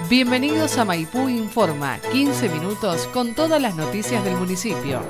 Bienvenidos a Maipú Informa, 15 minutos con todas las noticias del municipio.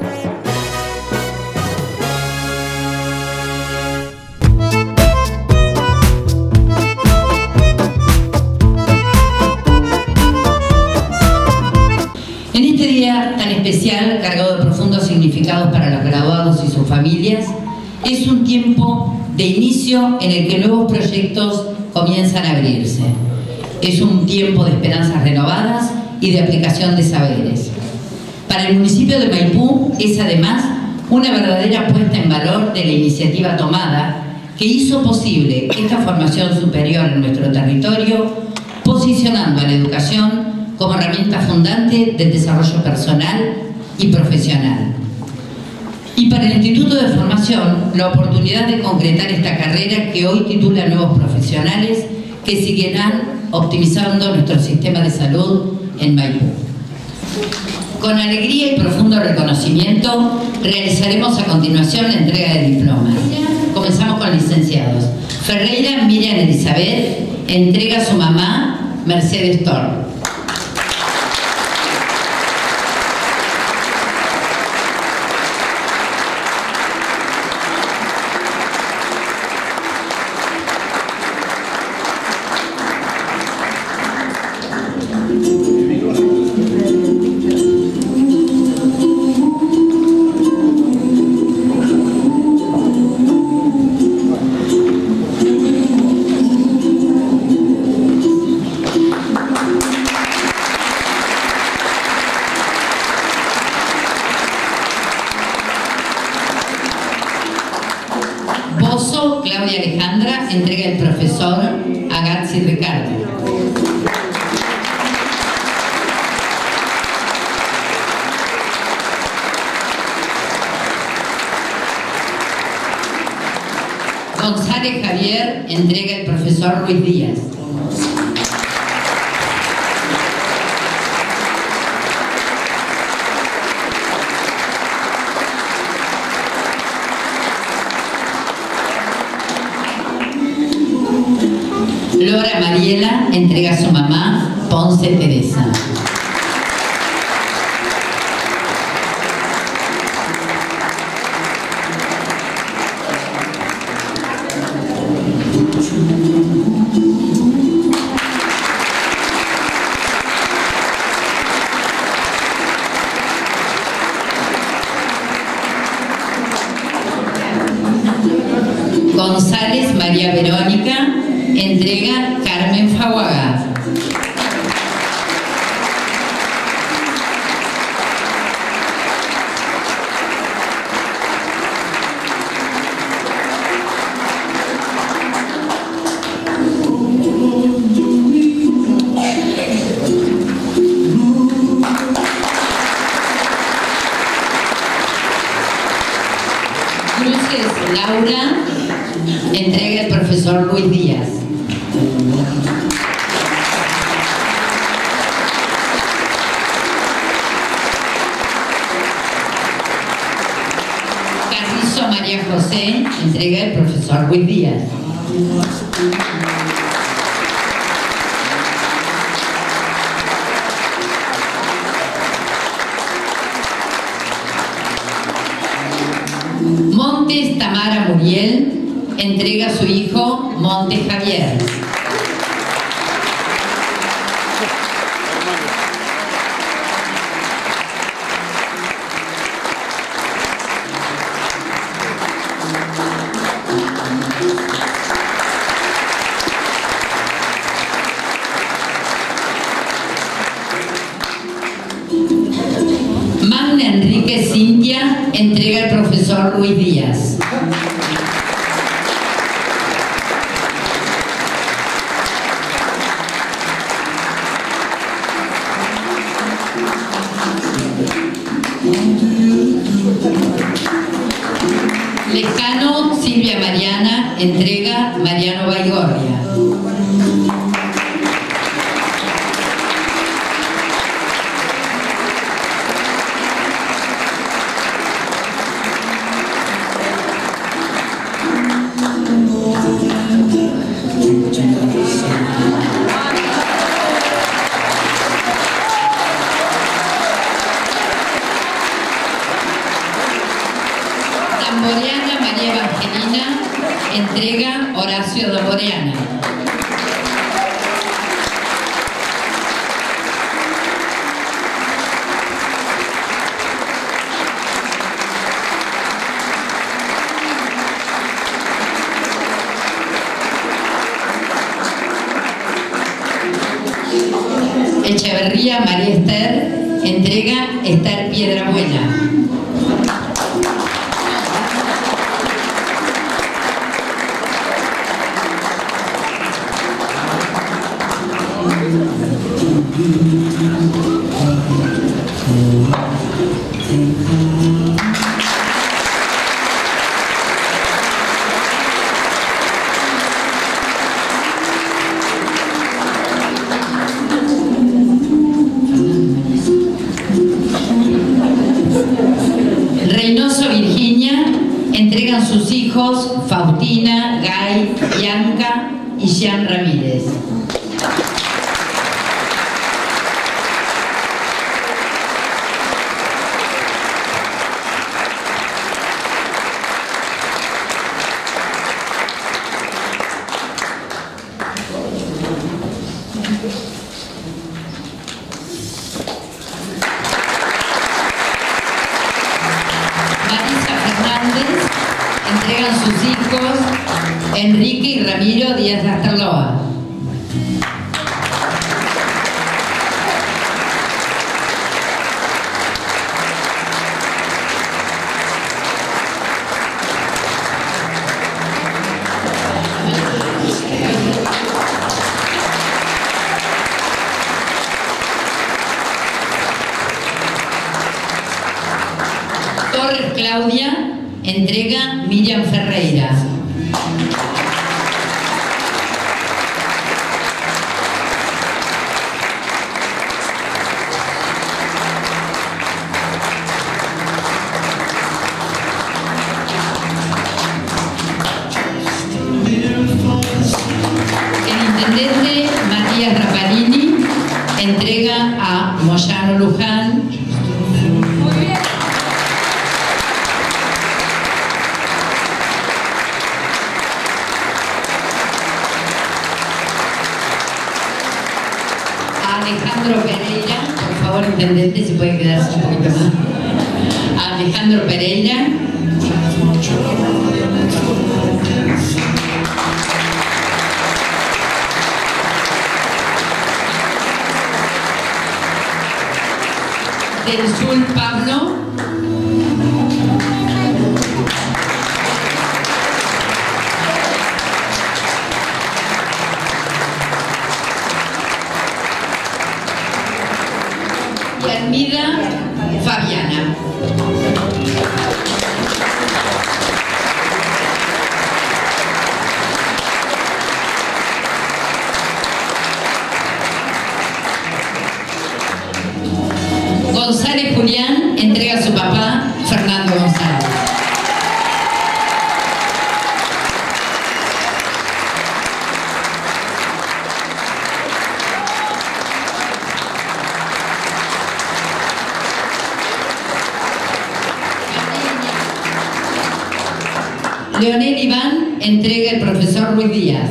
En este día tan especial, cargado de profundos significados para los graduados y sus familias, es un tiempo de inicio en el que nuevos proyectos comienzan a abrirse. Es un tiempo de esperanzas renovadas y de aplicación de saberes. Para el municipio de Maipú es además una verdadera puesta en valor de la iniciativa tomada que hizo posible esta formación superior en nuestro territorio, posicionando a la educación como herramienta fundante del desarrollo personal y profesional. Y para el Instituto de Formación, la oportunidad de concretar esta carrera que hoy titula nuevos profesionales que seguirán optimizando nuestro sistema de salud en Maipú. Con alegría y profundo reconocimiento, realizaremos a continuación la entrega de diplomas. Comenzamos con licenciados. Ferreira Miriam Elizabeth entrega a su mamá, Mercedes Thor. Claudia Alejandra entrega el profesor Agazzi Ricardo. González Javier entrega el profesor Ruiz Díaz. Lora Mariela entrega a su mamá, Ponce Teresa. González María Verónica entrega Carmen Faguaga. Cruces Laura entrega el profesor Luis Díaz. Carrizo María José entrega el profesor Luis Díaz. Montes Tamara Muriel entrega a su hijo Montes Javier. Magna Enrique Cintia entrega al profesor Luis Díaz. Lejano Silvia Mariana entrega Mariano Baigorria. entrega Horacio Doboreana. Echeverría María Esther, entrega Esther Piedrabuena. Reynoso Virginia, entregan sus hijos Faustina, Gay, Bianca y Jean Ramírez. Entregan sus hijos Enrique y Ramiro Díaz Astarloa. Torres Claudia, entrega Miriam Ferreira. El intendente Matías Rapalini entrega a Moyano Luján. Alejandro Pereira, por favor, intendente, si puede quedarse un poquito más. Alejandro Pereira. Del Sul Pablo. Y Armida Fabiana. González Julián entrega a su papá, Fernando González. Leonel Iván entrega el profesor Ruiz Díaz.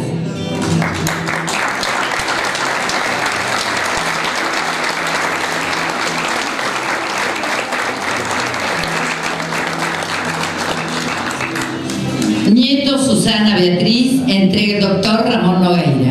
Nieto Susana Beatriz entrega el doctor Ramón Nogueira.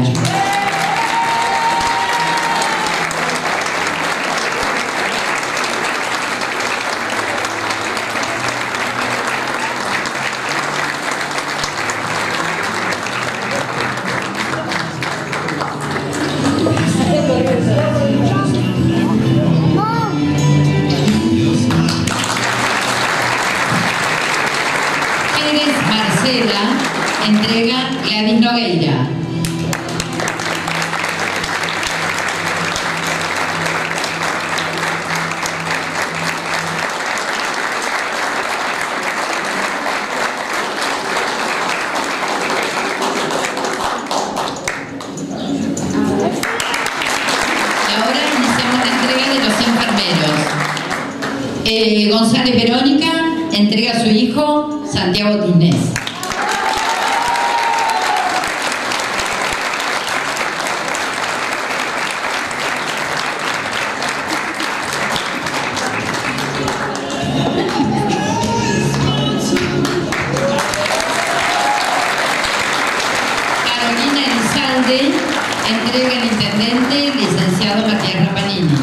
Entrega Gladys Nogueira. Y ahora iniciamos la entrega de los enfermeros. González Verónica entrega a su hijo Santiago Tinés. intendente, licenciado Matías Rapanini.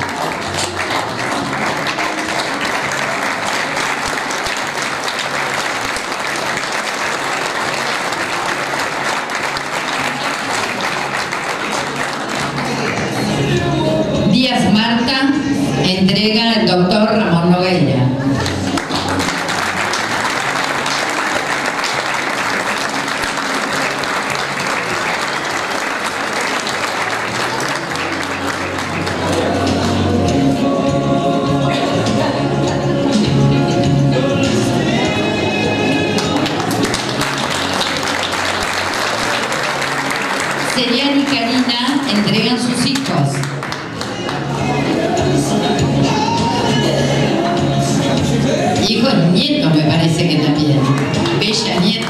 Díaz Marta, entrega al doctor Ramón Nogueira. Serian y Karina entregan sus hijos. Hijos, nietos me parece que también. Bella nieta.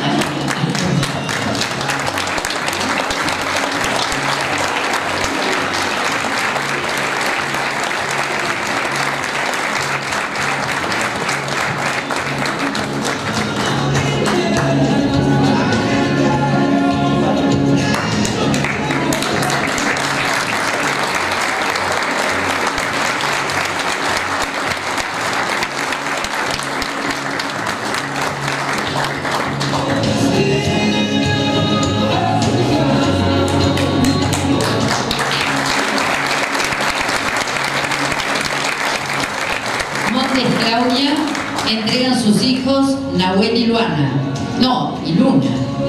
Claudia entregan sus hijos Nahuel y Luana. No, y Luna.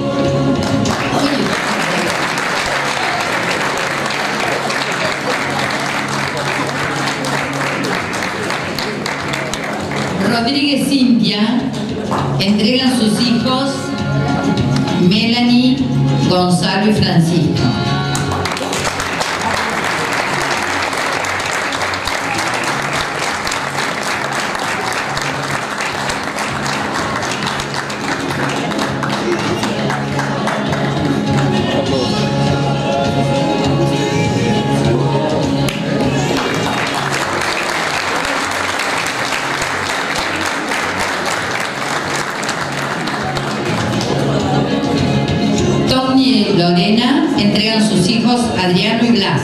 Rodríguez Cintia entregan sus hijos Melanie, Gonzalo y Francisco. Y Lorena entregan sus hijos Adriano y Blas.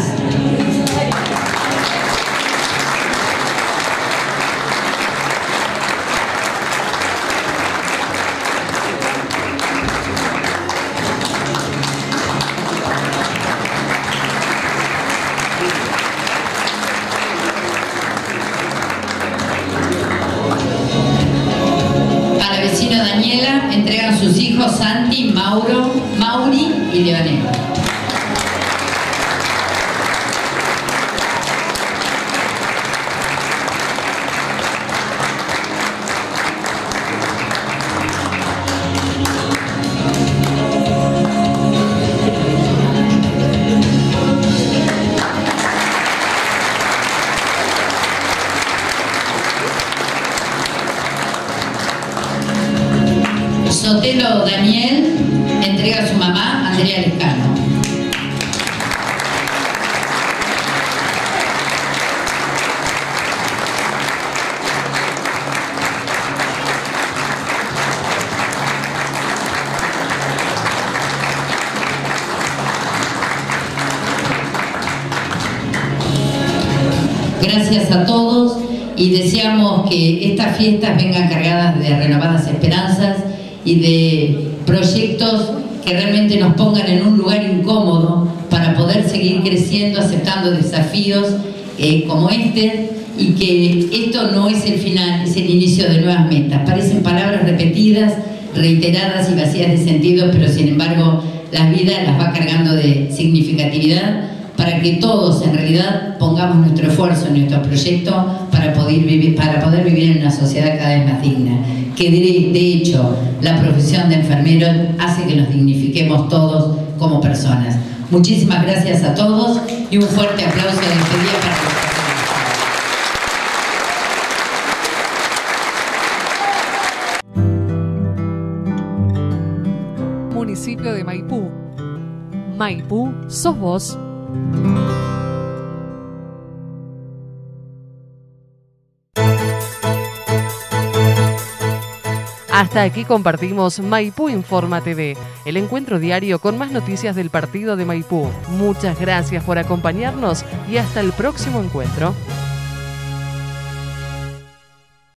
Para vecino Daniela entregan sus hijos Santi, Mauri y Leonel. Sotelo Daniel entrega a su mamá, Andrea Lescano. Gracias a todos y deseamos que estas fiestas vengan cargadas de renovadas esperanzas y de proyectos que realmente nos pongan en un lugar incómodo para poder seguir creciendo, aceptando desafíos como este, y que esto no es el final, es el inicio de nuevas metas. Parecen palabras repetidas, reiteradas y vacías de sentido, pero sin embargo la vida las va cargando de significatividad para que todos en realidad pongamos nuestro esfuerzo en nuestro proyecto para poder vivir en una sociedad cada vez más digna. Que de hecho la profesión de enfermero hace que nos dignifiquemos todos como personas. Muchísimas gracias a todos y un fuerte aplauso de despedida para los Municipio de Maipú. Maipú, sos vos. Hasta aquí compartimos Maipú Informa TV, el encuentro diario con más noticias del partido de Maipú. Muchas gracias por acompañarnos y hasta el próximo encuentro.